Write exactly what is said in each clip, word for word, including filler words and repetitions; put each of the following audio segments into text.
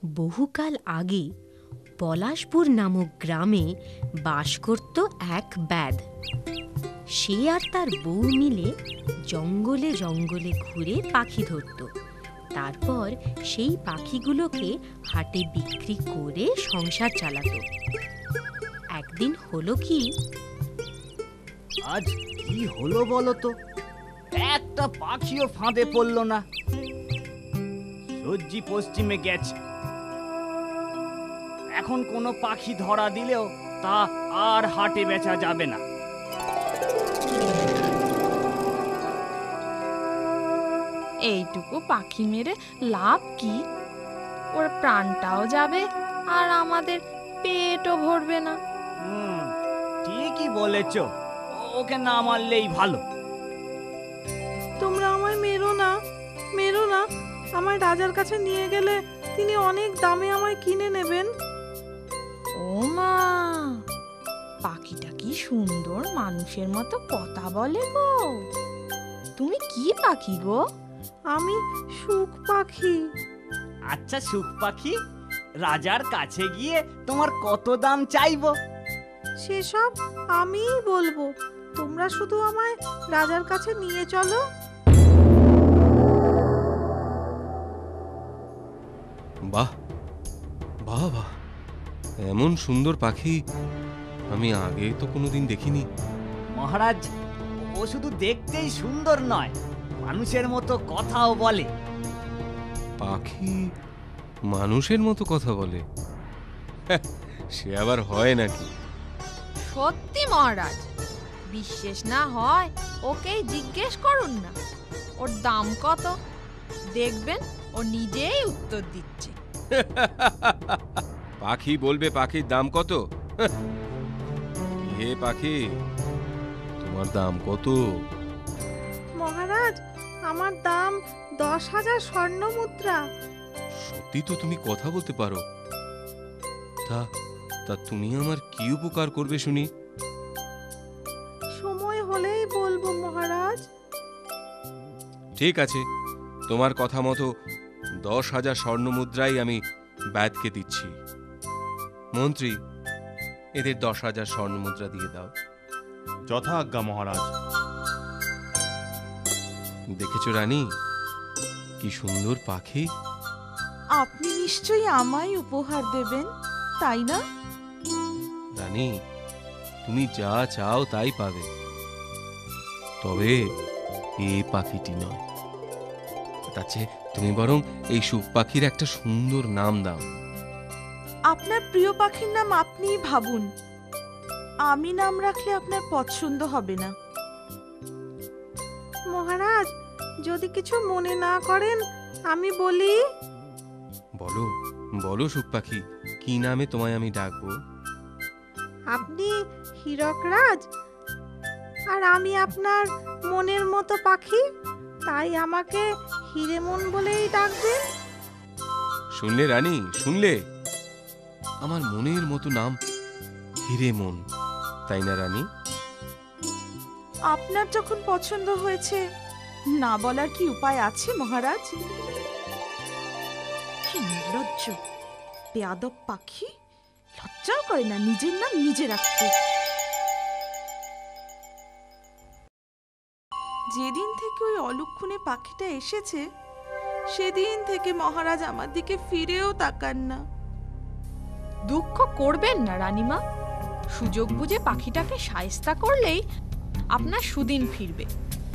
বহুকাল আগে পলাশপুর নামক গ্রামে বাস করত এক ব্যাধ। সে আর তার বউ মিলে জঙ্গলে জঙ্গলে ঘুরে পাখি ধরত। তারপর সেই পাখিগুলোকে হাটে বিক্রি করে সংসার চালাতো। একদিন হলো কি, আজ কি হলো বলো তো, একটা পাখিও ফাঁদে পড়লো না। সূর্যি পশ্চিমে গেছে, এখন কোনো পাখি ধরা দিলেও তা আর হাটে বেচা যাবে না। এইটুকু পাখি মেরে লাভ কি? ওর প্রাণটাও যাবে আর আমাদের পেটও ভরবে না। হুম, ঠিকই বলেছ, ওকে না মারলেই ভালো। তোমরা আমায় মেরো না, মেরো না। আমায় রাজার কাছে নিয়ে গেলে তিনি অনেক দামে আমায় কিনে নেবেন। ও মা, পাখিটা কি সুন্দর মানুষের মতো কথা বলে গো। তুমি কি পাখি গো? আমি সুখ পাখি। আচ্ছা সুখ পাখি, রাজার কাছে গিয়ে তোমার কত দাম চাইবো? সেসব আমিই বলবো, তোমরা শুধু আমায় রাজার কাছে নিয়ে চলো। বাহ বাহ বাহ, এমন সুন্দর পাখি আমি আগে তো কোনোদিন দেখিনি। মহারাজ, ও শুধু দেখতেই সুন্দর নয়, মানুষের মতো কথাও বলে। পাখি মানুষের মতো কথা বলে? সে আবার হয় নাকি? সত্যি মহারাজ, বিশ্বাস না হয় ওকেই জিজ্ঞেস করুন না। ওর দাম কত? দেখবেন ও নিজেই উত্তর দিচ্ছে। পাখি বলবে পাখির দাম কত? হে পাখি, তোমার দাম কত? মহারাজ, আমার দাম দশ হাজার স্বর্ণ মুদ্রা। সত্যি তো তুমি কথা বলতে পারো? তা তা তুমি আমার কি উপকার করবে শুনি? সময় হলেই বলবো মহারাজ। ঠিক আছে, তোমার কথা মতো দশ হাজার স্বর্ণ মুদ্রাই আমি ব্যাধকে দিচ্ছি। মন্ত্রী, এদের দশ হাজার স্বর্ণ মুদ্রা দিয়ে দাও। যথা আজ্ঞা মহারাজ। দেখেছো রানী, কি সুন্দর পাখি। আপনি নিশ্চয়ই আমায় উপহার দেবেন, তাই না? রানী, তুমি যা চাও তাই পাবে, তবে এই পাখিটি নয়। তার চেয়ে তুমি বরং এই সুখ পাখির একটা সুন্দর নাম দাও। আপনার প্রিয় পাখির নাম আপনিই ভাবুন। আমি নাম রাখলে আপনার পছন্দ হবে না। মহারাজ, যদি কিছু মনে না করেন আমি বলি। বলো বলো সুখ পাখি, কি নামে তোমায় আমি ডাকবো? আপনি হীরকরাজ, আর আমি আপনার মনের মতো পাখি, তাই আমাকে হিরেমন বলেই ডাকবেন। শুনলে রানী, শুনলে? আমার মনের মতো নাম হিরেমন, তাই না রানী? আপনার যখন পছন্দ হয়েছে, না বলার কি উপায় আছে মহারাজ? কি নির্লজ্জ বেয়াদব পাখি, লজ্জাও করে না নিজের নাম নিজে রাখতে। যেদিন থেকে ওই অলক্ষণে পাখিটা এসেছে, সেদিন থেকে মহারাজ আমার দিকে ফিরেও তাকান না। দুঃখ করবেন না রানীমা, সুযোগ বুঝে পাখিটাকে শায়েস্তা করলেই আপনার সুদিন ফিরবে।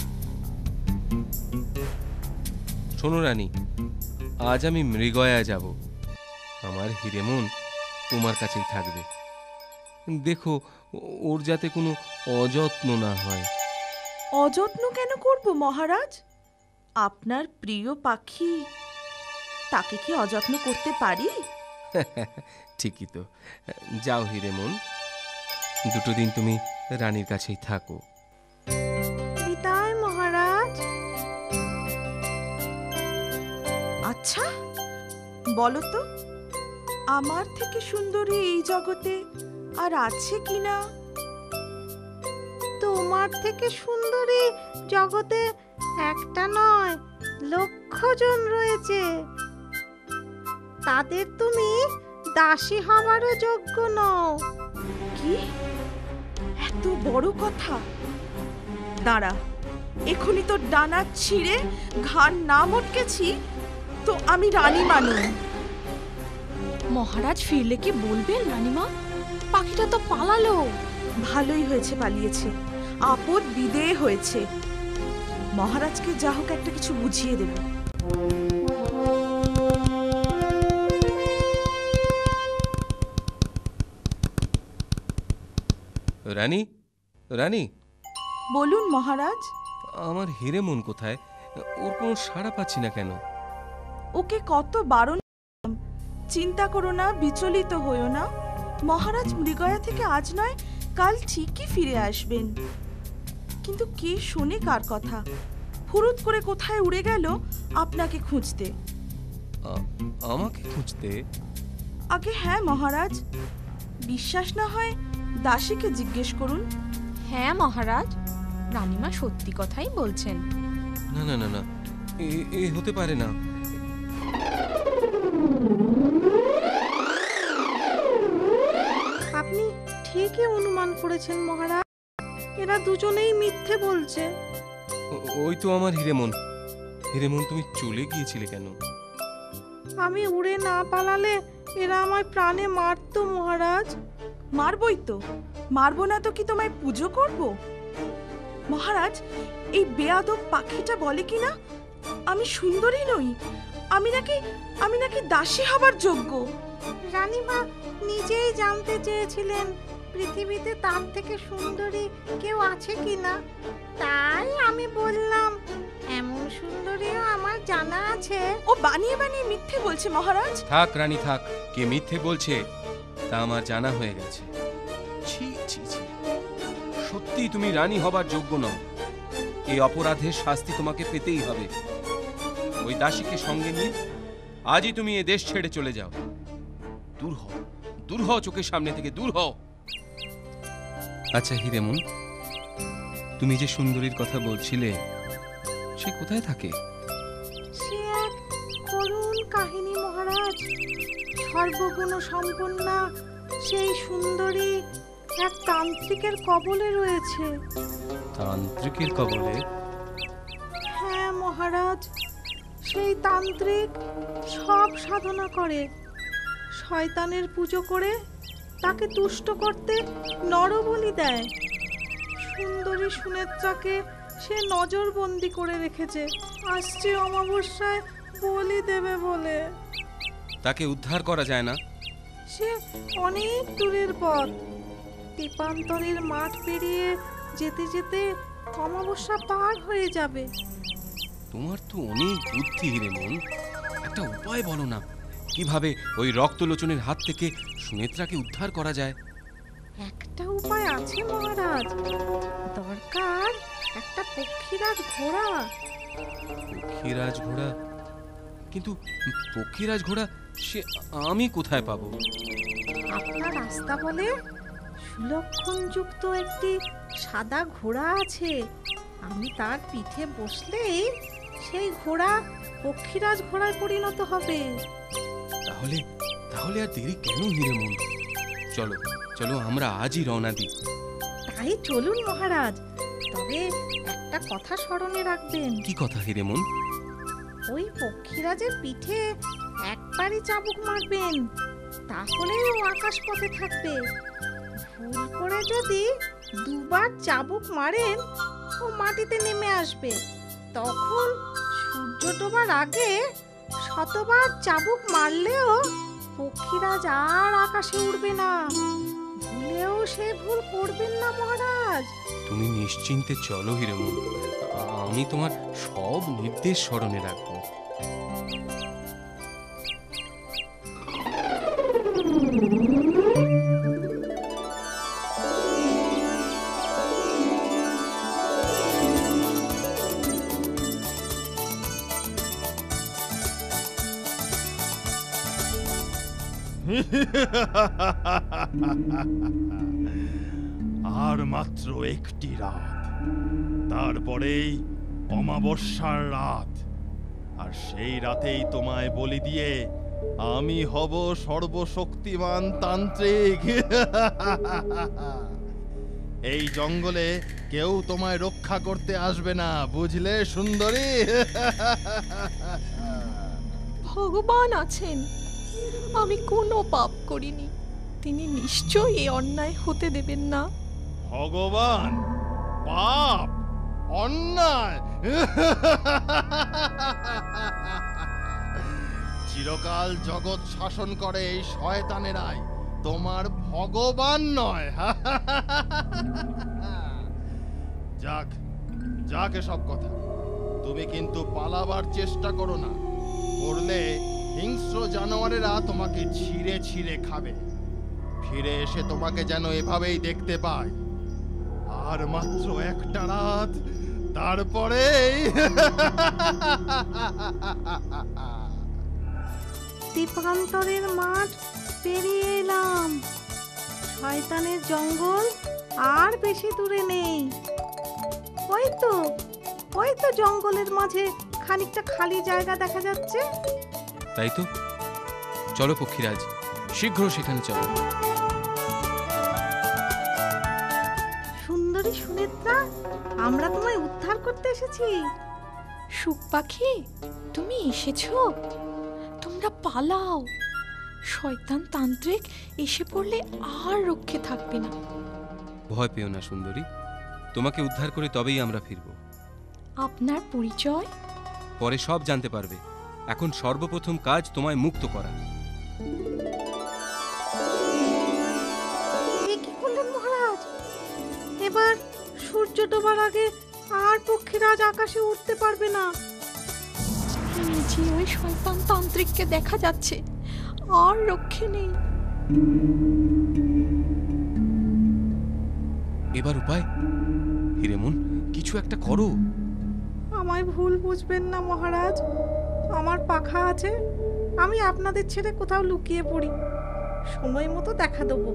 শোনো রানী, আজ আমি মৃগয়া যাব। আমার হিরেমন তোমার কাছেই থাকবে। দেখো ওর যাতে কোনো অযত্ন না হয়। অযত্ন কেন করব মহারাজ? আপনার প্রিয় পাখি, তাকে কি অযত্ন করতে পারি? ঠিকই তো। যাও হিরেমন, দুটো দিন তুমি রানীর কাছেই থাকো। বিদায় মহারাজ। আচ্ছা বলো তো, আমার থেকে সুন্দরী এই জগতে আর আছে কিনা? তোমার থেকে সুন্দরী জগতে একটা নয়, লক্ষ জন রয়েছে। তাদের তুমি দাসী হবারও যোগ্য নও। কি এত বড় কথা! দাঁড়া, এখনই তোর ডানা ছিঁড়ে ঘাড় না মটকেছি তো আমি রানী মানুষ। মহারাজ ফিরলে কি বলবেন রানীমা? পাখিটা তো পালালো। ভালোই হয়েছে পালিয়েছে, আপদ বিদেয় হয়েছে। মহারাজকে যা হোক একটা কিছু বুঝিয়ে দেব। রানী, রানী, বলুন মহারাজ। আমার হিরে মন কোথায়? ওর কোনো সাড়া পাচ্ছি না কেন? ওকে কত বারণ, চিন্তা করো না, বিচলিত হইও না। মহারাজ মৃগয়া থেকে আজ নয় কাল ঠিকই ফিরে আসবেন। কিন্তু কে শোনে কার কথা? ফুরুত করে কোথায় উড়ে গেল আপনাকে খুঁজতে। আ- আমাকে খুঁজতে? আগে হ্যাঁ মহারাজ, বিশ্বাস না হয় দাসীকে জিজ্ঞেস করুন। হ্যাঁ মহারাজ, রানীমা সত্যি কথাই বলছেন। না না না না, এ- এ হতে পারে না। আপনি ঠিকই অনুমান করেছেন মহারাজ, এরা দুজনেই মিথ্যে বলছে। ও- ওই তো আমার হিরেমন। হিরেমন, তুমি চলে গিয়েছিলে কেন? আমি উড়ে না পালালে এরা আমায় প্রাণে মারতো মহারাজ। মারবই তো, মারবো না তো কি তোমায় পুজো করব? মহারাজ, এই বেয়াদব পাখিটা বলে কি না আমি সুন্দরী নই, আমি নাকি আমি নাকি দাসী হবার যোগ্য। রানীমা নিজেই জানতে চেয়েছিলেন পৃথিবীতে তার থেকে সুন্দরী কেউ আছে কিনা, তাই আমি বললাম এমন সুন্দরীও আমার জানা আছে। ও বানিয়ে বানিয়ে মিথ্যে বলছে মহারাজ। থাক রানী থাক, কে মিথ্যে বলছে তা আমার জানা হয়ে গেছে। ছি ছি ছি, সত্যি তুমি রানী হবার যোগ্য নও। এই অপরাধের শাস্তি তোমাকে পেতেই হবে। ওই দাসীকে সঙ্গে নিয়ে আজই তুমি এ দেশ ছেড়ে চলে যাও। দূর হও, দূর হও, চোখের সামনে থেকে দূর হও। আচ্ছা হিরেমন, তুমি যে সুন্দরীর কথা বলছিলে সে কোথায় থাকে? সে এক করুণ কাহিনী মহারাজ। সর্বগুণ সম্পন্না সেই সুন্দরী এক তান্ত্রিকের কবলে রয়েছে। তান্ত্রিকের কবলে? হ্যাঁ মহারাজ, সেই তান্ত্রিক সব সাধনা করে, শয়তানের পুজো করে তাকে তুষ্ট করতে নরবলি দেয়। সুন্দরী সুনেত্রাকে সে নজরবন্দি করে রেখেছে, আসছে অমাবস্যায় বলি দেবে বলে। তাকে উদ্ধার করা যায় না? সে অনেক দূরের পথ, তেপান্তরের মাঠ পেরিয়ে যেতে যেতে অমাবস্যা পার হয়ে যাবে। তোমার তো অনেক বুদ্ধি হিরেমন, একটা উপায় বলো না, কিভাবে ওই রক্তলোচনের হাত থেকে সুনেত্রাকে উদ্ধার করা যায়? একটা উপায় আছে মহারাজ, দরকার একটা পক্ষীরাজ ঘোড়া। পক্ষীরাজ ঘোড়া? কিন্তু পক্ষীরাজ ঘোড়া সে আমি কোথায় পাবো? আপনার রাস্তা বলে সুলক্ষণযুক্ত একটি সাদা ঘোড়া আছে, আমি তার পিঠে বসলেই সেই ঘোড়া পক্ষীরাজ ঘোড়ায় পরিণত হবে। তাহলে তাহলে আর দেরি কেন হিরেমন? চলো চলো, আমরা আজই রওনা দিই। তাই চলুন মহারাজ, তবে একটা কথা স্মরণে রাখবেন। কি কথা হিরেমন? ওই পক্ষীরাজের পিঠে একবারই চাবুক মারবেন, তাহলে ও আকাশ পথে থাকবে। ভুল করে যদি দুবার চাবুক মারেন ও মাটিতে নেমে আসবে। তখন সূর্য ডোবার আগে শতবার চাবুক মারলেও পক্ষীরাজ আর আকাশে উড়বে না। ভুলেও সে ভুল করবেন না মহারাজ। তুমি নিশ্চিন্তে চলো হিরেমন, আমি তোমার সব নির্দেশ স্মরণে রাখবো। আর মাত্র একটি রাত, তারপরেই অমাবস্যার রাত। আর সেই রাতেই তোমায় বলি দিয়ে আমি হব সর্বশক্তিমান তান্ত্রিক। এই জঙ্গলে কেউ তোমায় রক্ষা করতে আসবে না, বুঝলে সুন্দরী? ভগবান আছেন, আমি কোনো পাপ করিনি, তিনি নিশ্চয়ই এই অন্যায় হতে দেবেন না। ভগবান? পাপ? অন্যায়? চিরকাল জগৎ শাসন করে এই শয়তানেরাই তোমার ভগবান নয়। যাক যাক এসব কথা, তুমি কিন্তু পালাবার চেষ্টা করো না, করলে হিংস্র জানোয়ারেরা তোমাকে ছিঁড়ে ছিঁড়ে খাবে। ফিরে এসে তোমাকে যেন এভাবেই দেখতে পাই। আর মাত্র একটা রাত, তারপরে দীপান্তরের মাঠ পেরিয়ে এলাম। শয়তানের জঙ্গল আর বেশি দূরে নেই। ওই তো ওই তো জঙ্গলের মাঝে খানিকটা খালি জায়গা দেখা যাচ্ছে। তাই তো, চলো পক্ষীরাজ, শীঘ্র সেখানে চলো। সুন্দরী সুনেত্রা, আমরা তোমায় উদ্ধার করতে এসেছি। সুখ পাখি, তুমি এসেছো? তোমরা পালাও, শয়তান তান্ত্রিক এসে পড়লে আর রক্ষে থাকবে না। ভয় পেও না সুন্দরী, তোমাকে উদ্ধার করে তবেই আমরা ফিরব। আপনার পরিচয়? পরে সব জানতে পারবে, এখন সর্বপ্রথম কাজ তোমায় মুক্ত করা। এ কি করলেন মহারাজ? এবার সূর্য ডোবার আগে আর পক্ষীরাজ আকাশে উঠতে পারবে না। নিচে ওই শয়তান তান্ত্রিককে দেখা যাচ্ছে, আর রক্ষে নেই। এবার উপায়? হিরেমন, কিছু একটা করো। আমায় ভুল বুঝবেন না মহারাজ, আমার পাখা আছে, আমি আপনাদের ছেড়ে কোথাও লুকিয়ে পড়ি, সময় মতো দেখা দেবো।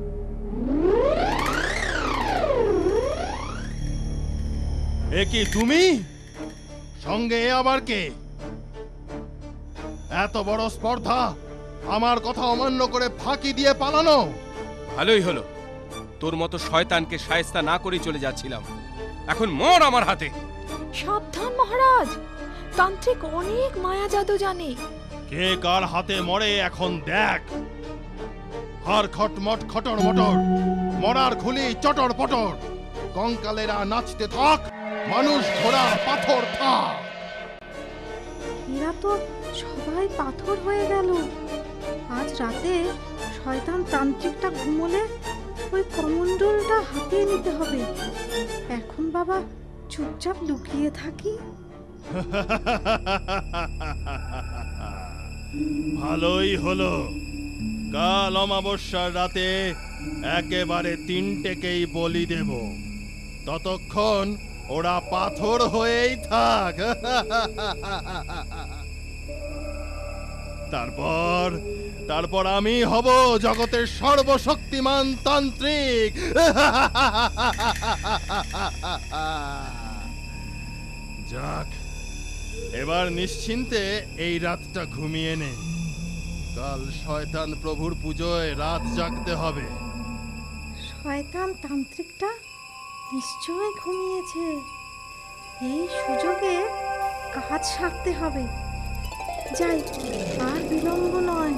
এ কি তুমি? সঙ্গে এ আবার কে? এত বড় স্পর্ধা, আমার কথা অমান্য করে ফাঁকি দিয়ে পালানো। ভালোই হলো, তোর মতো শয়তানকে শায়েস্তা না করেই চলে যাচ্ছিলাম, এখন মর আমার হাতে। সাবধান মহারাজ, তান্ত্রিক অনেক মায়া জাদু জানে। কে কার হাতে মরে এখন দেখ। হার খটমট খটর মটর, মরার খুলি চটর পটর, কঙ্কালেরা নাচতে থাক, মানুষ ঘোড়া পাথর থাক। এরা তো সবাই পাথর হয়ে গেল। আজ রাতে শয়তান তান্ত্রিকটা ঘুমোলে ওই কমণ্ডলটা হাতিয়ে নিতে হবে। এখন বাবা চুপচাপ লুকিয়ে থাকি। ভালোই হলো, কাল অমাবস্যার রাতে একেবারে তিনটেকেই বলি দেব, ততক্ষণ ওরা পাথর হয়েই থাক। তারপর তারপর আমি হব জগতের সর্বশক্তিমান তান্ত্রিক। যাক, এবার নিশ্চিন্তে এই রাতটা ঘুমিয়ে নে, কাল শয়তান প্রভুর পুজোয় রাত জাগতে হবে। শয়তান তান্ত্রিকটা নিশ্চয় ঘুমিয়েছে। এই সুযোগে কাজ সারতে হবে। যাই, আর বিলম্ব নয়।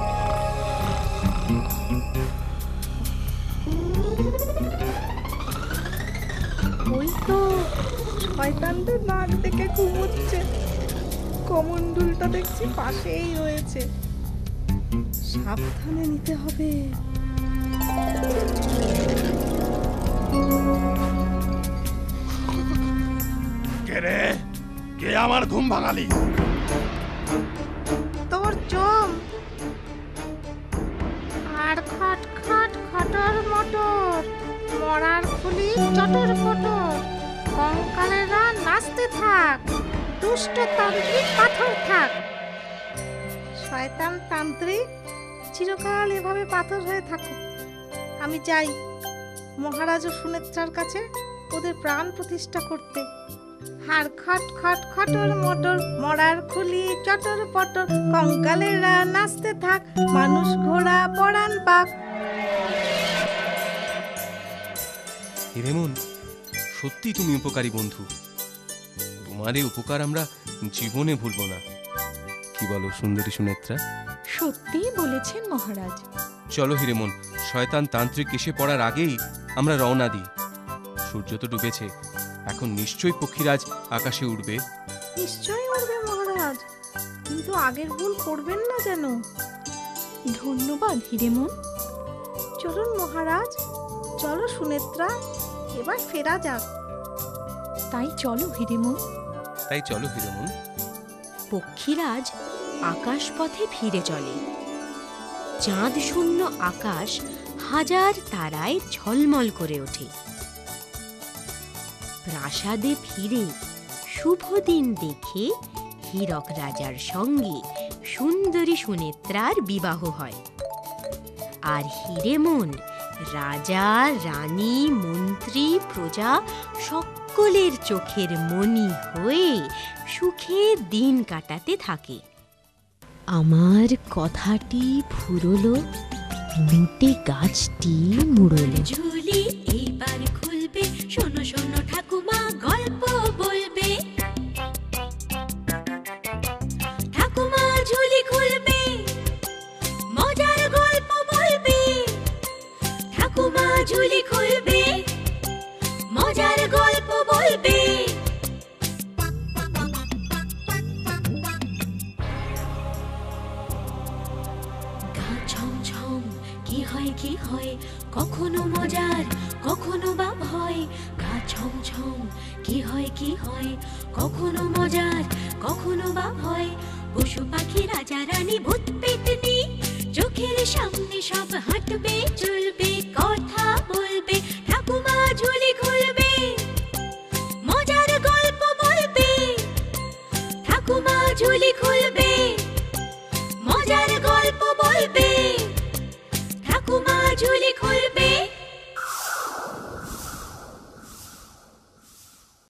ওই তো শয়তানটা নাক দেখে ঘুমোচ্ছে, কমণ্ডলটা দেখছি পাশেই রয়েছে। সাবধানে নিতে হবে। কে রে? কে আমার ঘুম ভাঙালি? তোর জম। আর খট খট খটর মটর, মরার খুলি চটর পটর, কঙ্কালেরা নাচতে থাক, দুষ্ট তান্ত্রিক পাথর থাক। শয়তান তান্ত্রিক চিরকাল এভাবে পাথর হয়ে থাকো। আমি যাই মহারাজ ও সুনেত্রার কাছে ওদের প্রাণ প্রতিষ্ঠা করতে। হাড় খট খট খটর মটর মরার খুলি চটর পটর কঙ্কালেরা নাচতে থাক মানুষ ঘোড়া পরাণ পাক। হিরেমন, সত্যি তুমি উপকারী বন্ধু। তোমার এই উপকার আমরা জীবনে ভুলবো না। কি বলো সুন্দরী সুনেত্রা? সত্যিই বলেছেন মহারাজ। চলো হিরেমন, শয়তান তান্ত্রিক এসে পড়ার আগেই আমরা রওনা দিই। সূর্য তো ডুবেছে, এখন নিশ্চয়ই পক্ষীরাজ আকাশে উঠবে। নিশ্চয়ই উঠবে মহারাজ, কিন্তু আগের ভুল করবেন না যেন। ধন্যবাদ হিরেমন। চলুন মহারাজ, চলো সুনেত্রা, এবার ফেরা যাক। তাই চলো হিরেমন। তাই চলো হিরেমন। পক্ষীরাজ আকাশপথে ফিরে চলে। চাঁদ শূন্য আকাশ হাজার তারায় ঝলমল করে ওঠে। প্রাসাদে ফিরে শুভ দিন দেখে হীরক রাজার সঙ্গে সুন্দরী সুনেত্রার বিবাহ হয়। আর হিরেমন রাজা, রানী, মন্ত্রী, প্রজা সকলের চোখের মণি হয়ে সুখে দিন কাটাতে থাকে। আমার কথাটি ফুরলো, মিটে গাছটি মুড়লো। ঝুলি এইবার খুলবে, শোনো শোনো ঠাকুমা গল্প বলবে। ঠাকুমা ঝুলি খুলবে, মজার গল্প বলবে। ঠাকুমা ঝুলি খুলবে, মজার গল্প বলবে। গা ছমছম কি হয় কি হয়, কখনো মজার কখনো বা ভয়। গা ছমছম কি হয় কি হয়, কখনো মজার কখনো বা ভয়। পশু পাখি রাজা রানী ভূত পেতনি চোখের সামনে সব হাঁটবে চলবে, কথা বলবে। ঠাকুমা ঝুলি খুলবে, মজার গল্প বলবে। ঠাকুমা ঝুলি খুলবে,